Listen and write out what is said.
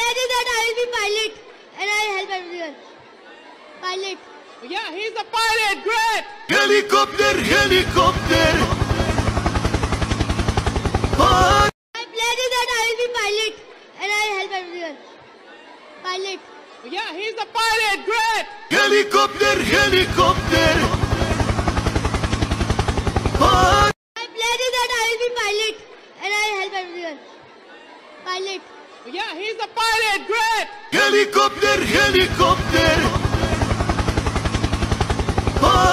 pledge that I will be pilot and I will help everyone. Pilot. Yeah, he's a pilot. Great. Helicopter, helicopter. I pledge that I will be pilot and I will help everyone. Pilot. Yeah, he's a pilot. Great. Helicopter, helicopter. I pledge that I will be pilot and I will help everyone. Pilot. Yeah, he's a pilot. Great. Helicopter, helicopter.